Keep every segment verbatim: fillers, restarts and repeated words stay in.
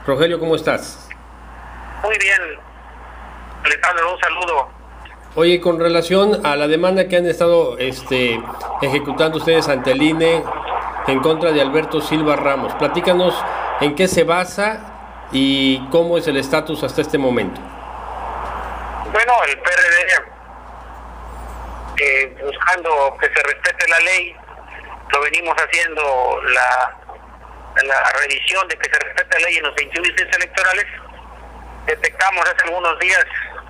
Rogelio, ¿cómo estás? Muy bien, Alejandro, un saludo. Oye, con relación a la demanda que han estado este, ejecutando ustedes ante el I N E en contra de Alberto Silva Ramos, platícanos en qué se basa y cómo es el estatus hasta este momento. Bueno, el P R D, eh, buscando que se respete la ley, lo venimos haciendo la, la revisión de que se respete la ley en los veintiún distritos electorales. Detectamos hace algunos días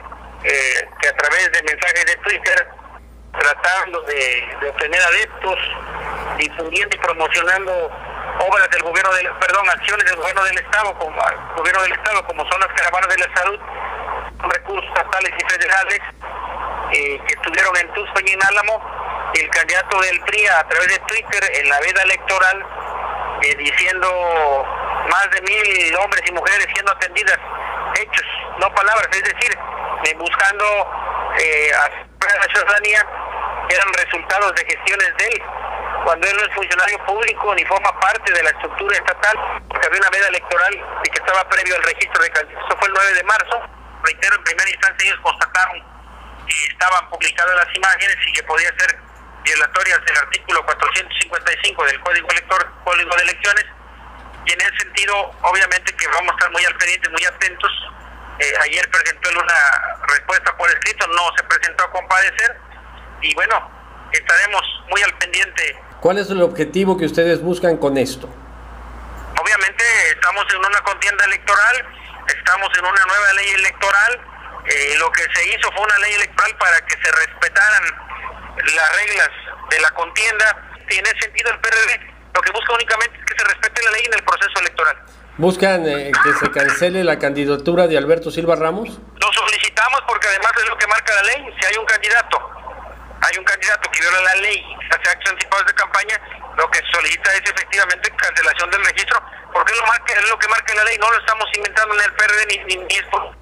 eh, que a través de mensajes de Twitter, tratando de, de obtener adeptos, difundiendo y promocionando obras del gobierno del, perdón, acciones del gobierno del estado, como gobierno del estado, como son las caravanas de la salud, recursos estatales y federales eh, que estuvieron en Tuxpan y en Álamo, y el candidato del P R I a través de Twitter en la veda electoral eh, diciendo más de mil hombres y mujeres siendo atendidas, hechos, no palabras, es decir, eh, buscando eh, a la ciudadanía, eran resultados de gestiones de él, cuando él no es funcionario público ni forma parte de la estructura estatal, porque había una veda electoral y que estaba previo al registro de candidatos. Eso fue el nueve de marzo. Reitero, en primera instancia ellos constataron que estaban publicadas las imágenes y que podía ser violatorias del artículo cuatrocientos cincuenta y cinco del Código Elector, Código de Elecciones, y en ese sentido, obviamente que vamos a estar muy al pendiente, muy atentos. Eh, ayer presentó él una respuesta por escrito, no se presentó a comparecer, y bueno, estaremos muy al pendiente. ¿Cuál es el objetivo que ustedes buscan con esto? Obviamente estamos en una contienda electoral, estamos en una nueva ley electoral, eh, lo que se hizo fue una ley electoral para que se respetaran las reglas de la contienda, y en ese sentido el P R D lo que busca únicamente es que se respete la ley en el proceso electoral. ¿Buscan eh, que se cancele la candidatura de Alberto Silva Ramos? Lo solicitamos porque además es lo que marca la ley. Si hay un candidato, hay un candidato que viola la ley, hace actos anticipados de campaña, lo que se solicita es efectivamente cancelación del registro, porque es lo, marca, es lo que marca la ley, no lo estamos inventando en el P R D ni, ni, ni es por...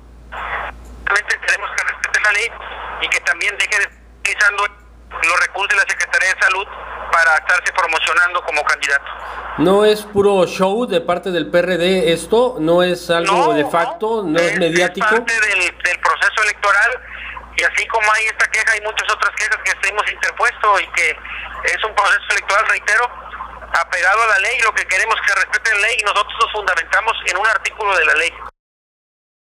Tenemos que respetar la ley y que también deje de estar utilizando los recursos de la Secretaría de Salud para estarse promocionando como candidato. ¿No es puro show de parte del P R D esto? ¿No es algo no, de facto? ¿No, ¿no es, es mediático? Es parte del, del proceso electoral, y así como hay esta queja, hay muchas otras quejas que hemos interpuesto, y que es un proceso electoral, reitero, apegado a la ley. Lo que queremos es que respete la ley, y nosotros nos fundamentamos en un artículo de la ley.